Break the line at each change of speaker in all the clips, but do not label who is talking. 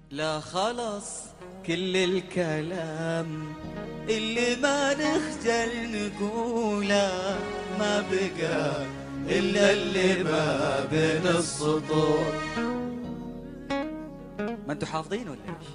لا خلص كل الكلام اللي ما نخجل نقوله، ما بقى إلا اللي ما بين السطور. ما انتوا حافظين ولا ايش؟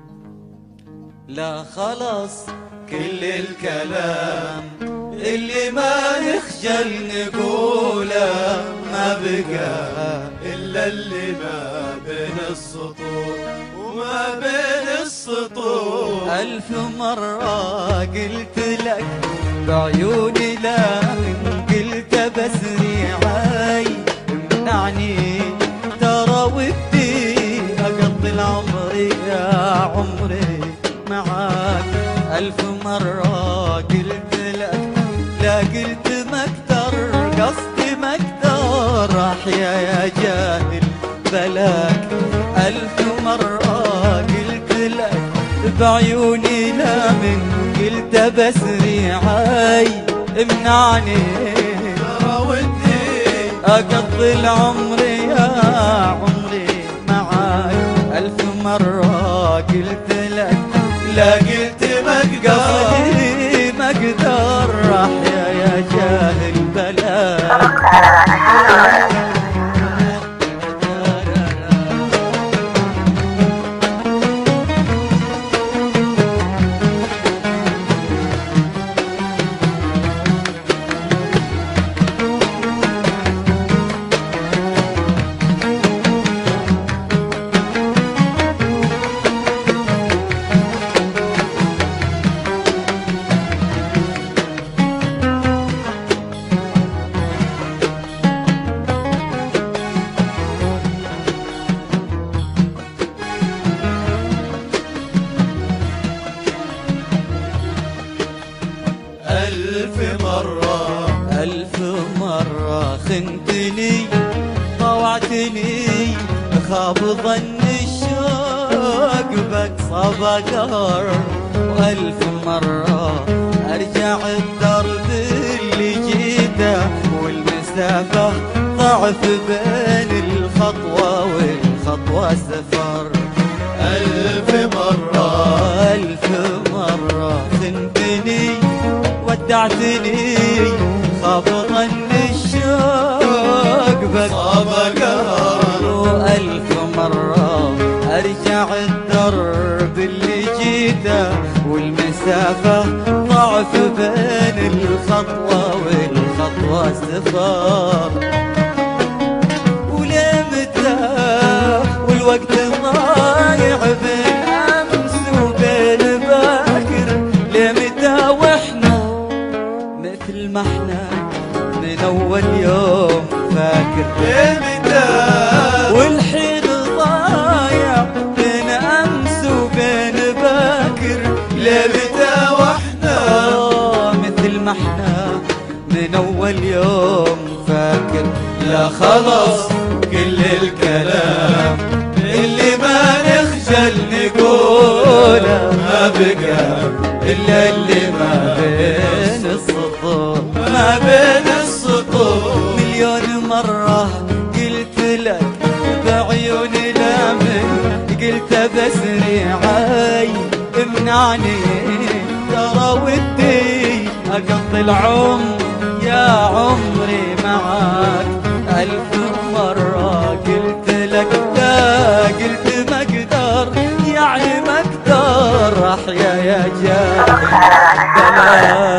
لا خلص كل الكلام اللي ما نخجل نقوله، ما بقى إلا اللي ما بين السطور. وما بين السطور 1000 مرة قلت لك بعيوني، لا قلت بس ريعاي امنعني، ترى ودي أقضي العمر يا عمري معاك. 1000 مرة قلت لك، لا قلت ما اقدر، قصدي ما اقدر احيا يا جاهل بلاك. 1000 مرة قلت لك بعيوني، لا من قلت بس ريعاي امنعني، ترى ودي اقضي العمر يا عمري معاك. 1000 مرة قلت لك، لا قلت ما قصدي ما اقدر احيا يا جاهل بلاك. ألف مرة خنتني طوعتني، خاب ظن الشوق بك صبقر. و1000 مرة أرجع الدرب اللي جيته، والمسافة ضعف بين الخطوة والخطوة سفر. 1000 مرة خنتني ودعتني، خاب ظن الشوق بك صبقر. و1000 مرة أرجع الدرب اللي جيته، والمسافة ضعف بين الخطوة والخطوة سفر. وليه متى والوقت ضايع بين أمس وبين باكر، ليه متى واحنا مثل ما احنا من أول يوم فاكر، ليه متى والحين ضايع بين أمس وبين باكر، ليه متى واحنا مثل ما احنا من أول يوم فاكر. لا خلص كل الكلام اللي ما نخجل نقوله، ما بقى إلا اللي ما بين السطور. ما بين السطور مليون مرة قلت لك بعيوني، لا من قلت بس ريعاي امنعني، ترى ودي أقضي العمر يا عمري معاك. 1000 مرة قلت لك، لا قلت ما اقدر، يعني ما اقدر احيا يا جاهل بلاك.